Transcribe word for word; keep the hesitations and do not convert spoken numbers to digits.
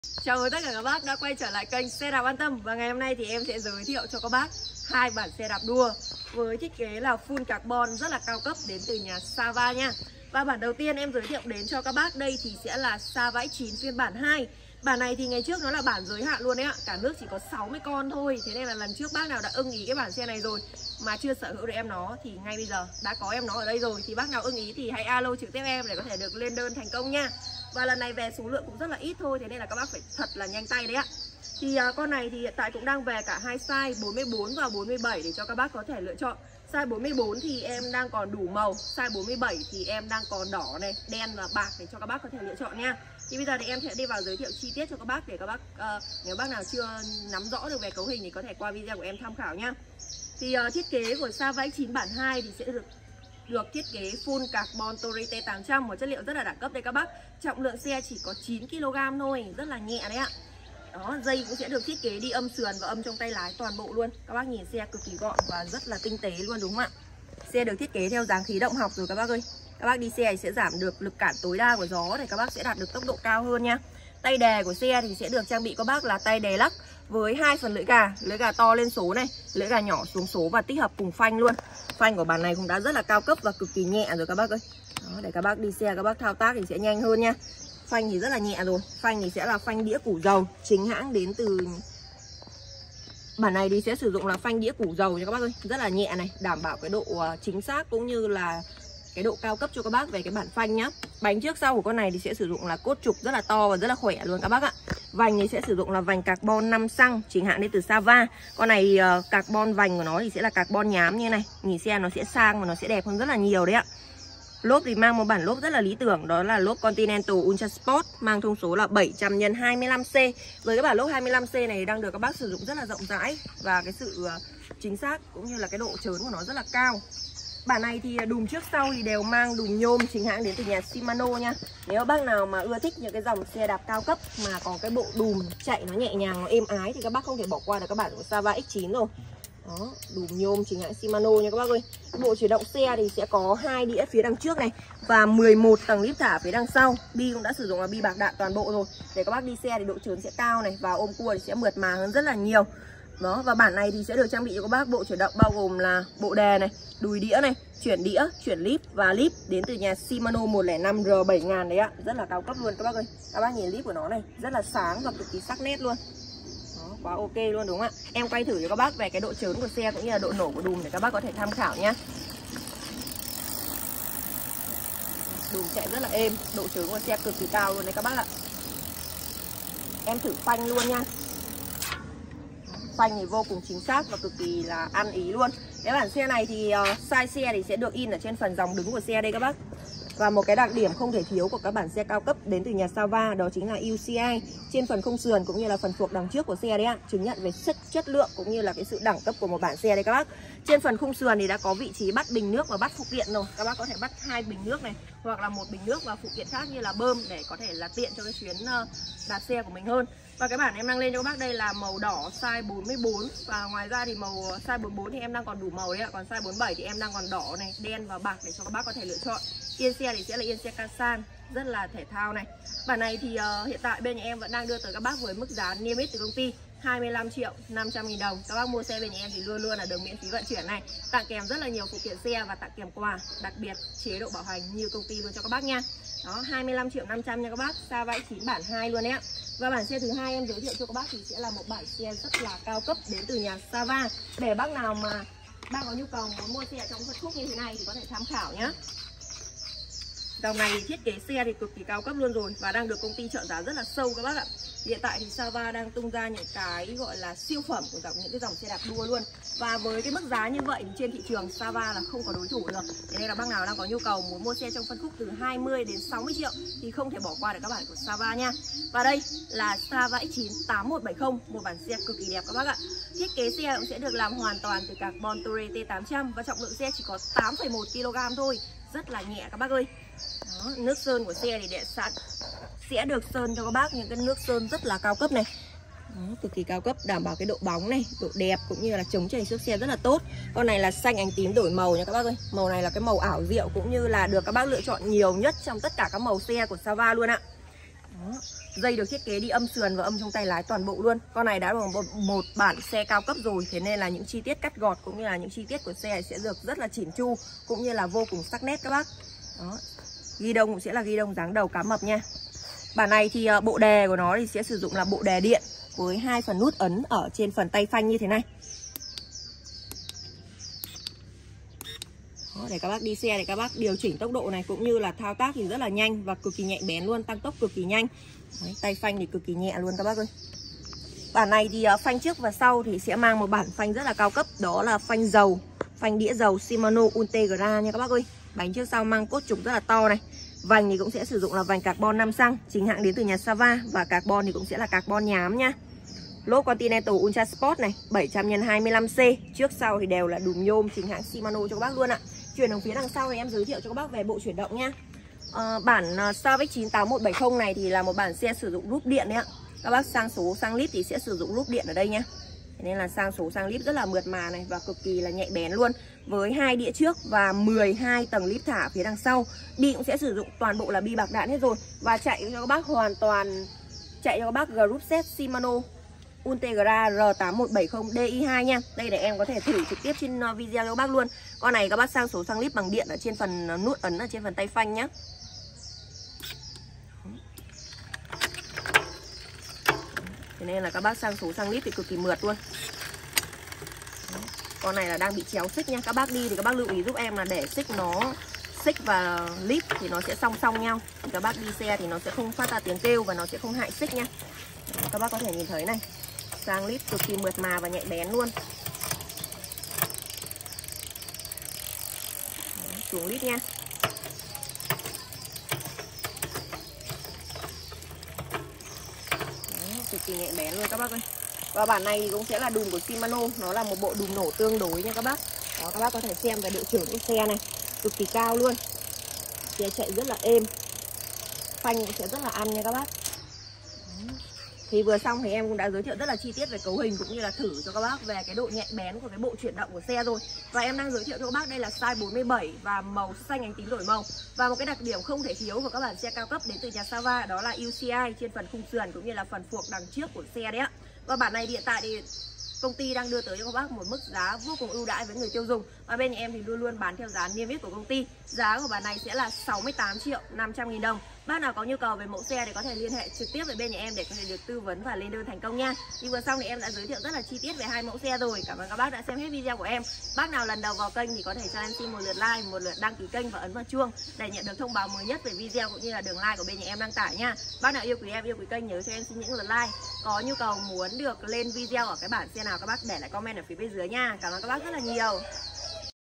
Chào mừng tất cả các bác đã quay trở lại kênh Xe Đạp An Tâm. Và ngày hôm nay thì em sẽ giới thiệu cho các bác hai bản xe đạp đua với thiết kế là full carbon rất là cao cấp đến từ nhà Sava nha. Và bản đầu tiên em giới thiệu đến cho các bác đây thì sẽ là Sava ích chín phiên bản hai. Bản này thì ngày trước nó là bản giới hạn luôn đấy ạ. Cả nước chỉ có sáu mươi con thôi. Thế nên là lần trước bác nào đã ưng ý cái bản xe này rồi mà chưa sở hữu được em nó thì ngay bây giờ đã có em nó ở đây rồi. Thì bác nào ưng ý thì hãy alo trực tiếp em để có thể được lên đơn thành công nha. Và lần này về số lượng cũng rất là ít thôi, thế nên là các bác phải thật là nhanh tay đấy ạ. Thì uh, con này thì hiện tại cũng đang về cả hai size bốn mươi bốn và bốn mươi bảy để cho các bác có thể lựa chọn. Size bốn mươi bốn thì em đang còn đủ màu, size bốn mươi bảy thì em đang còn đỏ này, đen và bạc để cho các bác có thể lựa chọn nha. Thì bây giờ thì em sẽ đi vào giới thiệu chi tiết cho các bác để các bác uh, nếu bác nào chưa nắm rõ được về cấu hình thì có thể qua video của em tham khảo nha. Thì uh, thiết kế của Sava ích chín bản hai thì sẽ được được thiết kế full carbon Torite tám trăm, một chất liệu rất là đẳng cấp đây các bác. Trọng lượng xe chỉ có chín ki lô gam thôi, rất là nhẹ đấy ạ. Đó, dây cũng sẽ được thiết kế đi âm sườn và âm trong tay lái toàn bộ luôn. Các bác nhìn xe cực kỳ gọn và rất là tinh tế luôn đúng không ạ? Xe được thiết kế theo dáng khí động học rồi các bác ơi. Các bác đi xe thì sẽ giảm được lực cản tối đa của gió để các bác sẽ đạt được tốc độ cao hơn nha. Tay đè của xe thì sẽ được trang bị các bác là tay đè lắc với hai phần lưỡi gà, lưỡi gà to lên số này, lưỡi gà nhỏ xuống số và tích hợp cùng phanh luôn. Phanh của bản này cũng đã rất là cao cấp và cực kỳ nhẹ rồi các bác ơi. Đó, để các bác đi xe các bác thao tác thì sẽ nhanh hơn nha. Phanh thì rất là nhẹ rồi. Phanh thì sẽ là phanh đĩa củ dầu chính hãng đến từ bản này thì sẽ sử dụng là phanh đĩa củ dầu cho các bác ơi, rất là nhẹ này, đảm bảo cái độ chính xác cũng như là cái độ cao cấp cho các bác về cái bản phanh nhá. Bánh trước sau của con này thì sẽ sử dụng là cốt trục rất là to và rất là khỏe luôn các bác ạ. Vành thì sẽ sử dụng là vành carbon năm xăng chính hãng đến từ Sava. Con này uh, carbon vành của nó thì sẽ là carbon nhám như này. Nhìn xe nó sẽ sang và nó sẽ đẹp hơn rất là nhiều đấy ạ. Lốp thì mang một bản lốp rất là lý tưởng, đó là lốp Continental Ultra Sport mang thông số là bảy trăm nhân hai mươi lăm C. Với cái bản lốp hai mươi lăm C này đang được các bác sử dụng rất là rộng rãi và cái sự uh, chính xác cũng như là cái độ trớn của nó rất là cao. Bản này thì đùm trước sau thì đều mang đùm nhôm chính hãng đến từ nhà Shimano nha. Nếu bác nào mà ưa thích những cái dòng xe đạp cao cấp mà có cái bộ đùm chạy nó nhẹ nhàng, nó êm ái thì các bác không thể bỏ qua được các bản của Sava ích chín rồi. Đó, đùm nhôm chính hãng Shimano nha các bác ơi. Bộ chuyển động xe thì sẽ có hai đĩa phía đằng trước này và mười một tầng líp thả phía đằng sau. Bi cũng đã sử dụng là bi bạc đạn toàn bộ rồi. Để các bác đi xe thì độ trớn sẽ cao này và ôm cua thì sẽ mượt mà hơn rất là nhiều. Đó, và bản này thì sẽ được trang bị cho các bác bộ chuyển động bao gồm là bộ đè này, đùi đĩa này, chuyển đĩa, chuyển líp và líp đến từ nhà Shimano một không năm R bảy nghìn đấy ạ. Rất là cao cấp luôn các bác ơi. Các bác nhìn líp của nó này, rất là sáng và cực kỳ sắc nét luôn. Đó, quá ok luôn đúng không ạ? Em quay thử cho các bác về cái độ trớn của xe cũng như là độ nổ của đùm để các bác có thể tham khảo nhé. Đùm chạy rất là êm, độ trớn của xe cực kỳ cao luôn đấy các bác ạ. Em thử phanh luôn nha. Phanh thì vô cùng chính xác và cực kỳ là ăn ý luôn. Cái bản xe này thì uh, size xe thì sẽ được in ở trên phần dòng đứng của xe đây các bác. Và một cái đặc điểm không thể thiếu của các bản xe cao cấp đến từ nhà Sava đó chính là u xê i trên phần khung sườn cũng như là phần phuộc đằng trước của xe đấy ạ. Chứng nhận về chất chất lượng cũng như là cái sự đẳng cấp của một bản xe đây các bác. Trên phần khung sườn thì đã có vị trí bắt bình nước và bắt phụ kiện rồi. Các bác có thể bắt hai bình nước này hoặc là một bình nước và phụ kiện khác như là bơm để có thể là tiện cho cái chuyến uh, đạp xe của mình hơn. Và cái bản em đang lên cho các bác đây là màu đỏ size bốn mươi bốn. Và ngoài ra thì màu size bốn mươi bốn thì em đang còn đủ màu đấy ạ. Còn size bốn mươi bảy thì em đang còn đỏ này, đen và bạc để cho các bác có thể lựa chọn. Yên xe thì sẽ là yên xe Kasan, rất là thể thao này. Bản này thì uh, hiện tại bên nhà em vẫn đang đưa tới các bác với mức giá niêm yết từ công ty hai mươi lăm triệu năm trăm nghìn đồng. Các bác mua xe bên nhà em thì luôn luôn là được miễn phí vận chuyển này, tặng kèm rất là nhiều phụ kiện xe và tặng kèm quà, đặc biệt chế độ bảo hành như công ty luôn cho các bác nha. Đó, hai mươi lăm triệu năm trăm nha các bác, Sava ích chín bản hai luôn đấy ạ. Và bản xe thứ hai em giới thiệu cho các bác thì sẽ là một bản xe rất là cao cấp đến từ nhà Sava. Để bác nào mà bác có nhu cầu muốn mua xe trong phân khúc như thế này thì có thể tham khảo nhé. Dòng này thì thiết kế xe thì cực kỳ cao cấp luôn rồi và đang được công ty trợ giá rất là sâu các bác ạ. Hiện tại thì Sava đang tung ra những cái gọi là siêu phẩm của dòng những cái dòng xe đạp đua luôn. Và với cái mức giá như vậy thì trên thị trường Sava là không có đối thủ được. Thế nên là bác nào đang có nhu cầu muốn mua xe trong phân khúc từ hai mươi đến sáu mươi triệu thì không thể bỏ qua được các bản của Sava nha. Và đây là Sava ích chín tám một bảy không, một bản xe cực kỳ đẹp các bác ạ. Thiết kế xe cũng sẽ được làm hoàn toàn từ carbon Torite tám trăm và trọng lượng xe chỉ có tám phẩy một ki lô gam thôi. Rất là nhẹ các bác ơi. Đó, nước sơn của xe thì để sẵn sẽ được sơn cho các bác những cái nước sơn rất là cao cấp này. Đó, cực kỳ cao cấp, đảm bảo cái độ bóng này, độ đẹp cũng như là chống chảy xước xe rất là tốt. Con này là xanh ánh tím đổi màu nha các bác ơi. Màu này là cái màu ảo diệu cũng như là được các bác lựa chọn nhiều nhất trong tất cả các màu xe của Sava luôn ạ. Đó. Dây được thiết kế đi âm sườn và âm trong tay lái toàn bộ luôn. Con này đã là một, một bản xe cao cấp rồi, thế nên là những chi tiết cắt gọt cũng như là những chi tiết của xe sẽ được rất là chỉn chu, cũng như là vô cùng sắc nét các bác. Đó. Ghi đông cũng sẽ là ghi đông dáng đầu cá mập nha. Bản này thì bộ đề của nó thì sẽ sử dụng là bộ đề điện với hai phần nút ấn ở trên phần tay phanh như thế này. Đó, để các bác đi xe để các bác điều chỉnh tốc độ này, cũng như là thao tác thì rất là nhanh và cực kỳ nhạy bén luôn, tăng tốc cực kỳ nhanh. Đấy, tay phanh thì cực kỳ nhẹ luôn các bác ơi. Bản này thì phanh trước và sau thì sẽ mang một bản phanh rất là cao cấp, đó là phanh dầu, phanh đĩa dầu Shimano Ultegra nha các bác ơi. Bánh trước sau mang cốt trục rất là to này. Vành thì cũng sẽ sử dụng là vành carbon năm xăng, chính hãng đến từ nhà Sava, và carbon thì cũng sẽ là carbon nhám nha. Lốp Continental Ultra Sport này, bảy trăm nhân hai mươi lăm C, trước sau thì đều là đùm nhôm chính hãng Shimano cho các bác luôn ạ. Chuyển hướng phía đằng sau thì em giới thiệu cho các bác về bộ chuyển động nha. À, bản Savage chín tám một bảy không này thì là một bản xe sử dụng lúp điện đấy ạ. Các bác sang số sang lít thì sẽ sử dụng lúp điện ở đây nha. Thế nên là sang số sang lít rất là mượt mà này và cực kỳ là nhạy bén luôn. Với hai đĩa trước và mười hai tầng lít thả phía đằng sau. Bi cũng sẽ sử dụng toàn bộ là bi bạc đạn hết rồi. Và chạy cho các bác hoàn toàn chạy cho các bác group set Shimano Ultegra R tám một bảy không D I hai nha. Đây để em có thể thử trực tiếp trên video cho các bác luôn. Con này các bác sang số sang lít bằng điện ở trên phần nút ấn ở trên phần tay phanh nhá. Thế nên là các bác sang số sang lít thì cực kỳ mượt luôn. Con này là đang bị chéo xích nha. Các bác đi thì các bác lưu ý giúp em là để xích nó xích và lít thì nó sẽ song song nhau. Thì các bác đi xe thì nó sẽ không phát ra tiếng kêu và nó sẽ không hại xích nha. Các bác có thể nhìn thấy này, sang lít cực kỳ mượt mà và nhạy bén luôn. Xuống lít nha. Đấy, cực kỳ nhạy bén luôn các bác ơi. Và bản này cũng sẽ là đùm của Shimano, nó là một bộ đùm nổ tương đối nha các bác. Đó, các bác có thể xem về độ trưởng của xe này, cực kỳ cao luôn. Xe chạy rất là êm, phanh cũng sẽ rất là ăn nha các bác. Thì vừa xong thì em cũng đã giới thiệu rất là chi tiết về cấu hình cũng như là thử cho các bác về cái độ nhạy bén của cái bộ chuyển động của xe rồi. Và em đang giới thiệu cho các bác đây là size bốn mươi bảy và màu xanh ánh tím đổi màu. Và một cái đặc điểm không thể thiếu của các bản xe cao cấp đến từ nhà Sava đó là u xê i trên phần khung sườn cũng như là phần phuộc đằng trước của xe đấy ạ. Và bản này hiện tại thì công ty đang đưa tới cho các bác một mức giá vô cùng ưu đãi với người tiêu dùng. Và bên nhà em thì luôn luôn bán theo giá niêm yết của công ty. Giá của bản này sẽ là sáu mươi tám triệu năm trăm nghìn đồng. Bác nào có nhu cầu về mẫu xe thì có thể liên hệ trực tiếp với bên nhà em để có thể được tư vấn và lên đơn thành công nha. Như vừa xong thì em đã giới thiệu rất là chi tiết về hai mẫu xe rồi. Cảm ơn các bác đã xem hết video của em. Bác nào lần đầu vào kênh thì có thể cho em xin một lượt like, một lượt đăng ký kênh và ấn vào chuông để nhận được thông báo mới nhất về video cũng như là đường like của bên nhà em đăng tải nha. Bác nào yêu quý em, yêu quý kênh nhớ cho em xin những lượt like. Có nhu cầu muốn được lên video ở cái bản xe nào các bác để lại comment ở phía bên dưới nha. Cảm ơn các bác rất là nhiều.